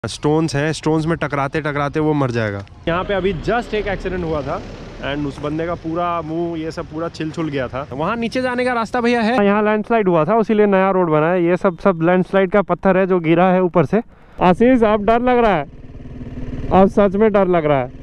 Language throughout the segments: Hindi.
स्टोन्स हैं, स्टोन्स में टकराते टकराते वो मर जाएगा। यहाँ पे अभी जस्ट एक एक्सीडेंट हुआ था एंड उस बंदे का पूरा मुंह ये सब पूरा छिल छुल गया था। वहाँ नीचे जाने का रास्ता भैया है, यहाँ लैंडस्लाइड हुआ था इसीलिए नया रोड बना है। ये सब लैंडस्लाइड का पत्थर है जो गिरा है ऊपर से। आशीष आप डर लग रहा है, अब सच में डर लग रहा है।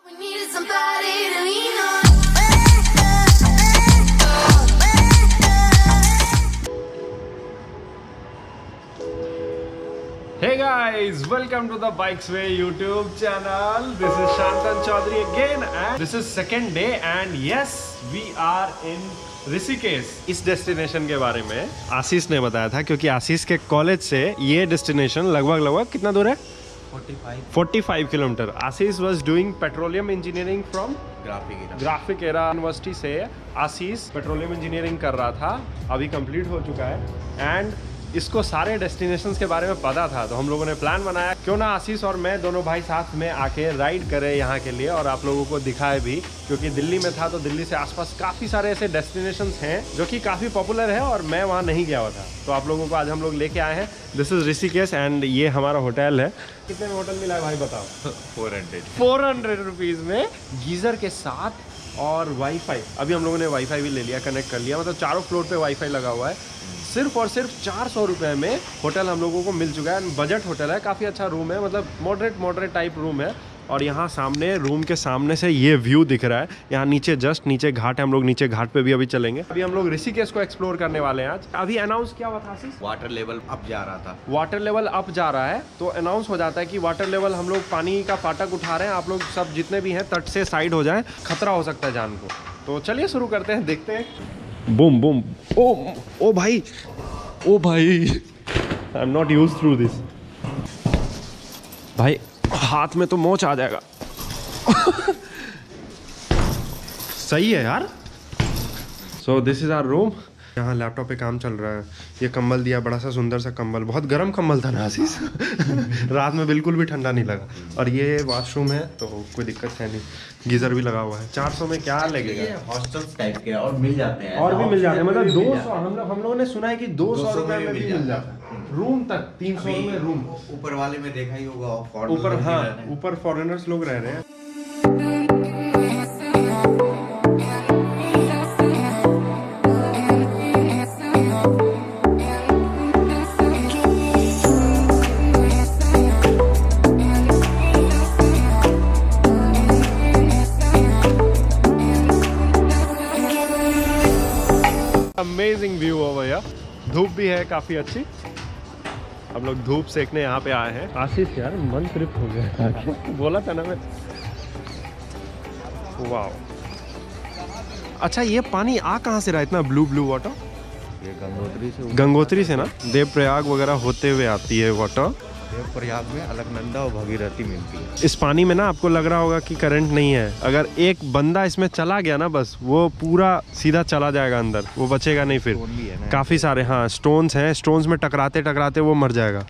Hey guys, welcome to the Bikes Way YouTube channel. This is Shantan Chaudhary again and this is second day and yes, we are in Rishikesh. इस डेस्टिनेशन के बारे में आशीष ने बताया था क्योंकि आशीष के कॉलेज से ये डेस्टिनेशन लगभग कितना दूर है? 45 kilometre. Ashish was doing petroleum engineering from Graphic Era university से। आशीष पेट्रोलियम इंजीनियरिंग कर रहा था, अभी कंप्लीट हो चुका है एंड इसको सारे डेस्टिनेशंस के बारे में पता था, तो हम लोगों ने प्लान बनाया क्यों ना आशीष और मैं दोनों भाई साथ में आके राइड करें यहाँ के लिए और आप लोगों को दिखाए भी। क्योंकि दिल्ली में था तो दिल्ली से आसपास काफ़ी सारे ऐसे डेस्टिनेशंस हैं जो कि काफ़ी पॉपुलर है और मैं वहाँ नहीं गया हुआ था, तो आप लोगों को आज हम लोग लेके आए हैं। दिस इज ऋषिकेश एंड ये हमारा होटल है। कितने में होटल मिला है भाई बताओ? 400 रुपीज़ में गीज़र के साथ और वाईफाई। अभी हम लोगों ने वाईफाई भी ले लिया, कनेक्ट कर लिया, मतलब चारों फ्लोर पे वाईफाई लगा हुआ है। सिर्फ और सिर्फ 400 रुपये में होटल हम लोगों को मिल चुका है। बजट होटल है, काफ़ी अच्छा रूम है, मतलब मॉडरेट टाइप रूम है। और यहाँ सामने रूम के सामने से ये व्यू दिख रहा है। यहाँ नीचे जस्ट नीचे घाट है, हम लोग नीचे घाट पे भी अभी चलेंगे। अभी हम लोग ऋषिकेश को एक्सप्लोर करने वाले हैं आज। अभी अनाउंस क्या हुआ था आशीष? वाटर लेवल अप जा रहा था। वाटर लेवल अप जा रहा है तो अनाउंस हो जाता है कि वाटर लेवल, हम लोग पानी का फाटक उठा रहे हैं, आप लोग सब जितने भी हैं तट से साइड हो जाएं, खतरा हो सकता है जान को। तो चलिए शुरू करते हैं, देखते हैं। Boom boom. ओ भाई, ओ भाई, I am not used to this. भाई हाथ में तो मोच आ जाएगा। सही है यार। So this is our room. यहाँ लैपटॉप पे काम चल रहा है। ये कंबल दिया, बड़ा सा सुंदर सा कंबल, बहुत गर्म कंबल था ना आशीष। रात में बिल्कुल भी ठंडा नहीं लगा। और ये वॉशरूम है तो कोई दिक्कत है नहीं, गीजर भी लगा हुआ है। 400 में क्या लगेगा? हॉस्टल टाइप के और मिल जाते हैं, और भी मिल जाते हैं, मतलब 200। हम लोगों ने सुना है कि 200 रुपए में भी मिल जाता है रूम तक। 300 में रूम। ऊपर वाले में देखा ही होगा, ऊपर, हाँ ऊपर फॉरेनर्स लोग रह रहे हैं। अमेजिंग व्यू हो भैया। धूप भी है काफी अच्छी। हम लोग धूप सेकने यहाँ पे आए हैं। आशीष यार मन तृप्त हो गया। बोला था ना मैं। वाह, अच्छा ये पानी आ कहाँ से रहा है इतना ब्लू वाटर? ये गंगोत्री से ना, देवप्रयाग वगैरह होते हुए आती है वाटर। देवप्रयाग में अलकनंदा और भगीरथी मिलती है। इस पानी में ना आपको लग रहा होगा कि करंट नहीं है, अगर एक बंदा इसमें चला गया ना बस वो पूरा सीधा चला जाएगा अंदर, वो बचेगा नहीं फिर। काफी सारे हाँ स्टोन्स हैं, स्टोन्स में टकराते टकराते वो मर जाएगा।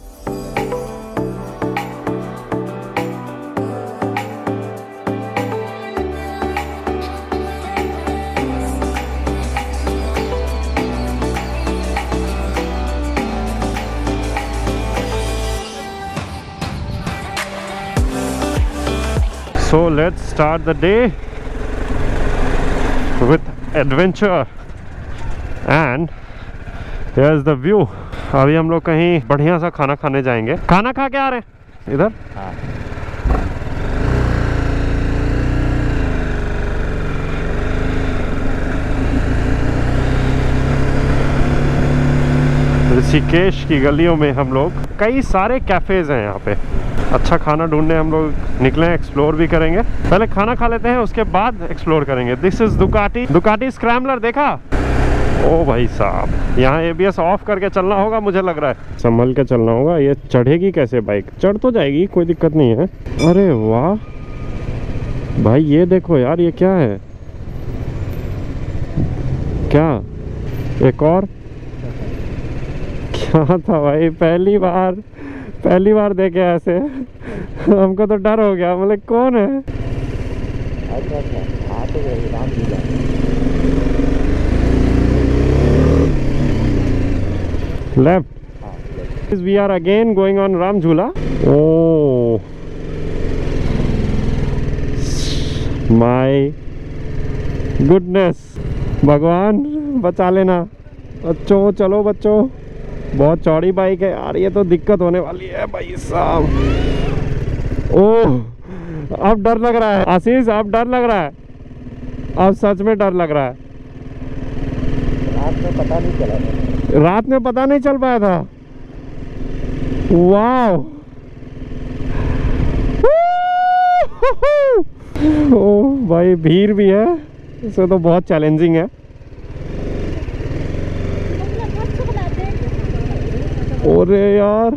So let's start the day with adventure and here's the view। अभी हम लोग कहीं बढ़िया सा खाना खाने जाएंगे। खाना खा के आ रहे हैं इधर। हाँ। ऋषिकेश की गलियों में हम लोग, कई सारे कैफेज हैं यहाँ पे। अच्छा खाना ढूंढने हम लोग निकले हैं, एक्सप्लोर भी करेंगे। पहले खाना खा लेते हैं, उसके बाद एक्सप्लोर करेंगे। This is Ducati scrambler. देखा? ओ भाई साहब, यहाँ ABS ऑफ करके चलना होगा मुझे लग रहा है। संभल के चलना होगा। ये चढ़ेगी कैसे बाइक? चढ़ तो जाएगी, कोई दिक्कत नहीं है। अरे वाह भाई, ये देखो यार, ये क्या है? क्या एक और क्या था भाई? पहली बार देखे ऐसे। हमको तो डर हो गया, मतलब कौन है? Left We are again going on Ram Jhula. Oh my goodness, भगवान बचा लेना बच्चों। चलो बच्चों, बहुत चौड़ी बाइक है यार, ये तो दिक्कत होने वाली है भाई साहब। ओह, अब डर लग रहा है आशीष, अब डर लग रहा है, अब सच में डर लग रहा है। रात में पता नहीं चला, रात में पता नहीं चल पाया था। वाह, ओह भाई, भीड़ भी है, इसे तो बहुत चैलेंजिंग है। अरे यार,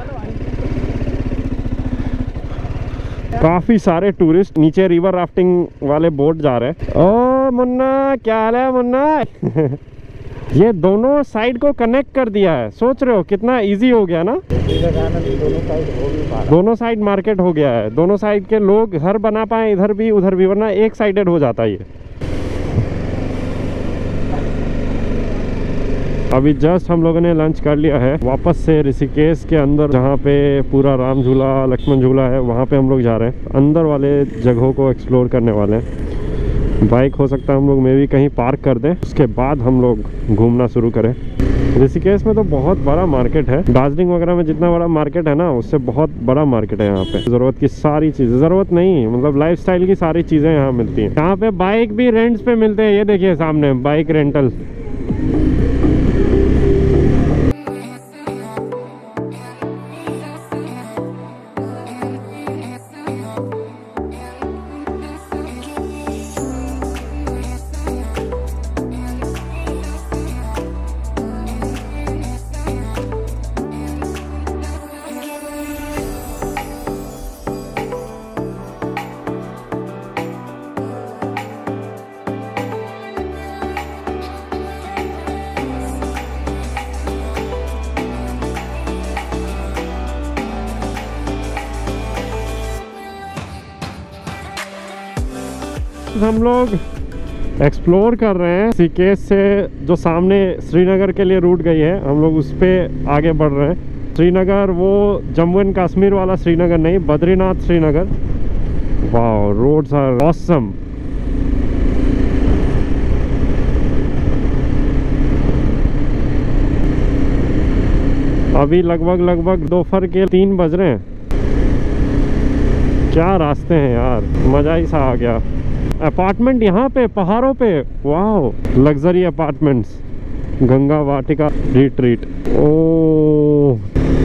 काफी सारे टूरिस्ट नीचे रिवर राफ्टिंग वाले बोट जा रहे हैं। ओ मुन्ना, क्या हाल है मुन्ना? ये दोनों साइड को कनेक्ट कर दिया है, सोच रहे हो कितना इजी हो गया ना। दोनों साइड मार्केट हो गया है, दोनों साइड के लोग घर बना पाए, इधर भी उधर भी, वरना एक साइडेड हो जाता है ये। अभी जस्ट हम लोगों ने लंच कर लिया है, वापस से ऋषिकेश के अंदर जहाँ पे पूरा राम झूला लक्ष्मण झूला है वहाँ पे हम लोग जा रहे हैं। अंदर वाले जगहों को एक्सप्लोर करने वाले हैं। बाइक हो सकता है हम लोग में भी कहीं पार्क कर दें, उसके बाद हम लोग घूमना शुरू करें। ऋषिकेश में तो बहुत बड़ा मार्केट है, दार्जिलिंग वगैरह में जितना बड़ा मार्केट है ना, उससे बहुत बड़ा मार्केट है यहाँ पे। ज़रूरत की सारी चीज़ें, ज़रूरत नहीं मतलब लाइफस्टाइल की सारी चीज़ें यहाँ मिलती हैं। यहाँ पे बाइक भी रेंट्स पे मिलते हैं, ये देखिए सामने बाइक रेंटल। हम लोग एक्सप्लोर कर रहे हैं ऋषिकेश से, जो सामने श्रीनगर के लिए रूट गई है, हम लोग उस पर आगे बढ़ रहे हैं। श्रीनगर वो जम्मू एंड कश्मीर वाला श्रीनगर नहीं, बद्रीनाथ श्रीनगर। वाह, रोड्स आर ऑसम। अभी लगभग दोपहर के 3 बज रहे हैं। क्या रास्ते हैं यार, मज़ा ही सा आ गया। अपार्टमेंट यहाँ पे पहाड़ों पे, वाह, luxury apartments, Ganga Vatika retreat. ओ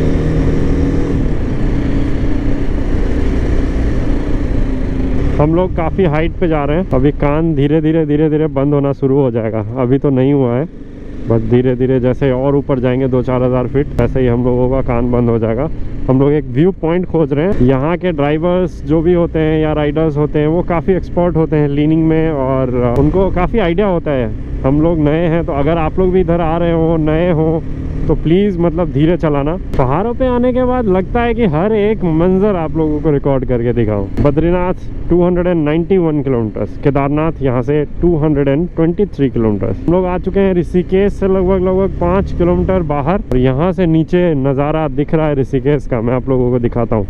हम लोग काफ़ी हाइट पे जा रहे हैं। अभी कान धीरे धीरे बंद होना शुरू हो जाएगा, अभी तो नहीं हुआ है, बस धीरे धीरे जैसे और ऊपर जाएंगे 2-4 हज़ार फीट, वैसे ही हम लोगों का कान बंद हो जाएगा। हम लोग एक व्यू पॉइंट खोज रहे हैं। यहाँ के ड्राइवर्स जो भी होते हैं या राइडर्स होते हैं वो काफ़ी एक्सपर्ट होते हैं लीनिंग में, और उनको काफ़ी आइडिया होता है। हम लोग नए हैं, तो अगर आप लोग भी इधर आ रहे हो, नए हो, तो प्लीज़ मतलब धीरे चलाना। पहाड़ों पे आने के बाद लगता है कि हर एक मंजर आप लोगों को रिकॉर्ड करके दिखाऊं। बद्रीनाथ 291 किलोमीटर्स, केदारनाथ यहाँ से 223 किलोमीटर्स। हम लोग आ चुके हैं ऋषिकेश से लगभग 5 किलोमीटर बाहर, और यहाँ से नीचे नज़ारा दिख रहा है ऋषिकेश का, मैं आप लोगों को दिखाता हूँ।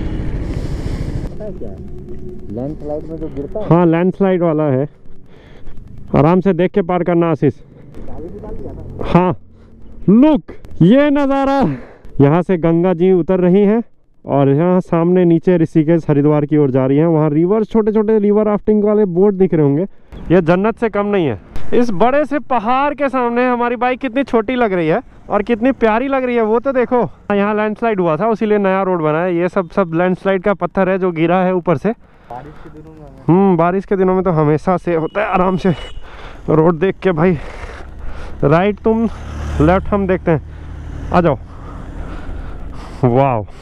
लैंडस्लाइड में जो गिरता है, हाँ, लैंडस्लाइड वाला है, आराम से देख के पार करना आशीष। हाँ, लुक, ये नज़ारा। यहाँ से गंगा जी उतर रही हैं और यहाँ सामने नीचे ऋषिकेश हरिद्वार की ओर जा रही हैं। वहाँ रिवर, छोटे छोटे रिवर राफ्टिंग वाले बोट दिख रहे होंगे। ये जन्नत से कम नहीं है। इस बड़े से पहाड़ के सामने हमारी बाइक कितनी छोटी लग रही है और कितनी प्यारी लग रही है, वो तो देखो। यहाँ लैंडस्लाइड हुआ था, उसीलिए नया रोड बना है। ये सब लैंडस्लाइड का पत्थर है जो गिरा है ऊपर से। बारिश के दिनों में बारिश के दिनों में तो हमेशा से होता है। आराम से रोड देख के भाई, राइट तुम, लेफ्ट हम देखते हैं, आ जाओ। वाव,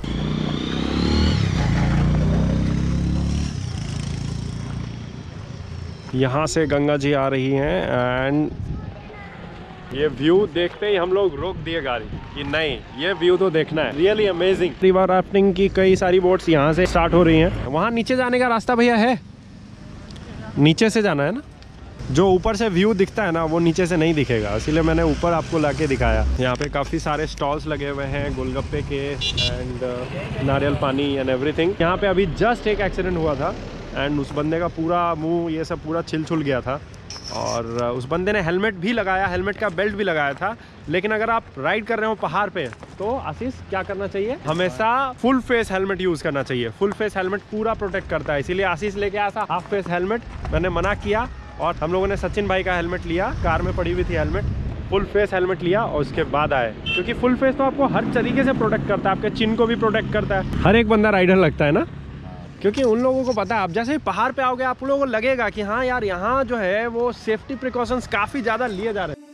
यहाँ से गंगा जी आ रही हैं एंड ये व्यू देखते ही हम लोग रोक दिए गाड़ी कि नहीं, ये व्यू तो देखना है। Really amazing. रिवर राफ्टिंग की कई सारी बोट्स यहाँ से स्टार्ट हो रही हैं। वहाँ नीचे जाने का रास्ता भैया है, नीचे से जाना है ना? जो ऊपर से व्यू दिखता है ना वो नीचे से नहीं दिखेगा, इसीलिए मैंने ऊपर आपको लाके दिखाया। यहाँ पे काफ़ी सारे स्टॉल्स लगे हुए हैं गोलगप्पे के एंड नारियल पानी एंड एवरीथिंग। यहाँ पे अभी जस्ट एक एक्सीडेंट हुआ था एंड उस बंदे का पूरा मुंह ये सब पूरा छिल गया था और उस बंदे ने हेलमेट भी लगाया, हेलमेट का बेल्ट भी लगाया था। लेकिन अगर आप राइड कर रहे हो पहाड़ पे तो आशीष क्या करना चाहिए, हमेशा फुल फेस हेलमेट यूज़ करना चाहिए। फुल फेस हेलमेट पूरा प्रोटेक्ट करता है, इसीलिए आशीष लेके आया था हाफ फेस हेलमेट। मैंने मना किया और हम लोगों ने सचिन भाई का हेलमेट लिया, कार में पड़ी हुई थी हेलमेट, फुल फेस हेलमेट लिया और उसके बाद आए। क्योंकि फुल फेस तो आपको हर तरीके से प्रोटेक्ट करता है, आपके चिन को भी प्रोटेक्ट करता है। हर एक बंदा राइडर लगता है ना, क्योंकि उन लोगों को पता है। आप जैसे ही पहाड़ पे आओगे आप लोगों को लगेगा कि हाँ यार यहाँ जो है वो सेफ्टी प्रिकॉशंस काफ़ी ज़्यादा लिए जा रहे हैं।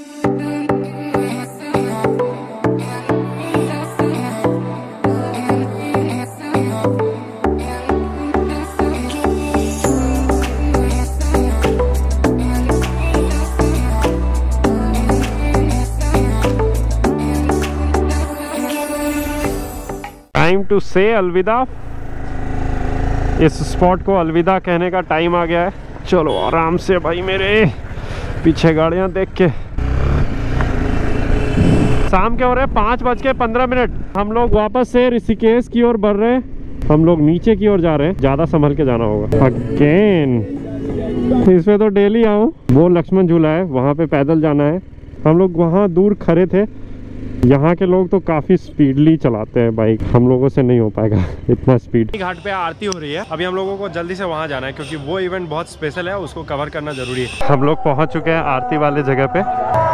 टाइम टू से अलविदा। इस स्पॉट को अलविदा कहने का टाइम आ गया है। चलो आराम से भाई, मेरे पीछे गाड़ियां देख के। शाम के हो रहे 5:15। हम लोग वापस से ऋषिकेश की ओर बढ़ रहे हैं। हम लोग नीचे की ओर जा रहे हैं, ज़्यादा संभल के जाना होगा। अगेन इस पे तो डेली आऊँ। वो लक्ष्मण झूला है, वहाँ पे पैदल जाना है। हम लोग वहाँ दूर खड़े थे। यहाँ के लोग तो काफ़ी स्पीडली चलाते हैं बाइक, हम लोगों से नहीं हो पाएगा इतना स्पीड। घाट पे आरती हो रही है, अभी हम लोगों को जल्दी से वहाँ जाना है क्योंकि वो इवेंट बहुत स्पेशल है, उसको कवर करना जरूरी है। हम लोग पहुँच चुके हैं आरती वाले जगह पे।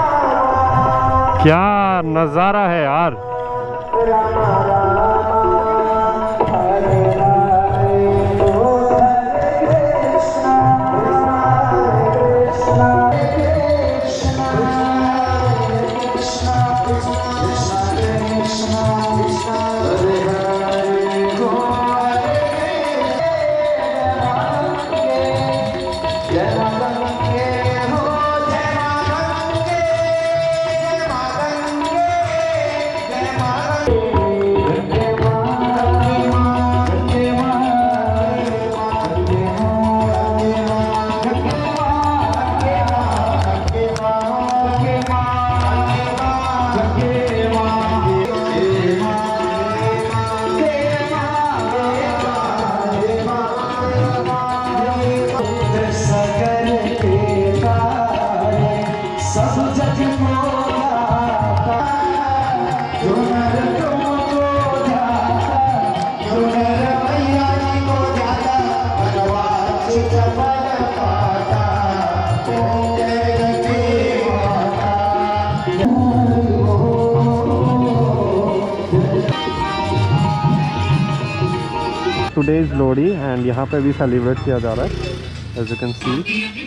क्या नज़ारा है यार। टुडे इज लोहड़ी एंड यहाँ पे भी सेलिब्रेट किया जा रहा है, एज यू कैन सी।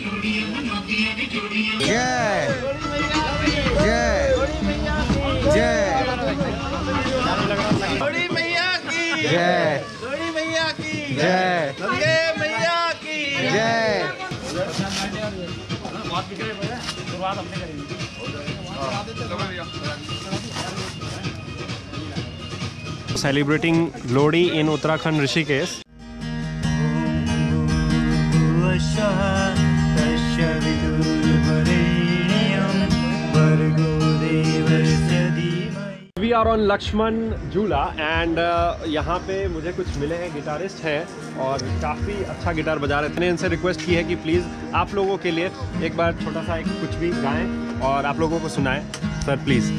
जय जय जय लोहड़ी मैया की जय, लोहड़ी मैया की जय, गंगे मैया की जय। Celebrating Lodi in Uttarakhand, Rishikesh. We are on Lakshman Jhula and यहाँ पे मुझे कुछ मिले हैं, गिटारिस्ट हैं और काफ़ी अच्छा गिटार बजा रहे थे। मैंने इनसे रिक्वेस्ट की है कि प्लीज़ आप लोगों के लिए एक बार छोटा सा एक कुछ भी गाएं और आप लोगों को सुनाएं sir please.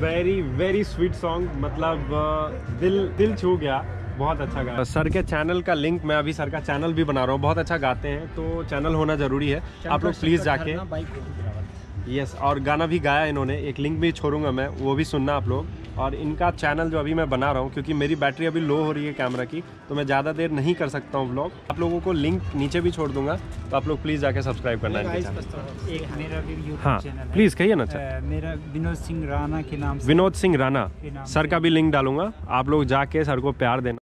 Very very sweet song, मतलब दिल छू गया, बहुत अच्छा गाया। सर के चैनल का लिंक, मैं अभी सर का चैनल भी बना रहा हूँ, बहुत अच्छा गाते हैं, तो चैनल होना ज़रूरी है। आप लोग प्लीज़ जाके, यस, और गाना भी गाया इन्होंने, एक लिंक भी छोड़ूंगा मैं, वो भी सुनना आप लोग। और इनका चैनल जो अभी मैं बना रहा हूँ, क्योंकि मेरी बैटरी अभी लो हो रही है कैमरा की, तो मैं ज़्यादा देर नहीं कर सकता हूँ व्लॉग। आप लोगों को लिंक नीचे भी छोड़ दूंगा, तो आप लोग प्लीज़ जाके सब्सक्राइब करना है। एक मेरा भी यूट्यूब हाँ चैनल है, प्लीज़ कहिए ना। मेरा विनोद सिंह राणा के नाम से, विनोद सिंह राणा, सर का भी लिंक डालूंगा, आप लोग जाके सर को प्यार देना।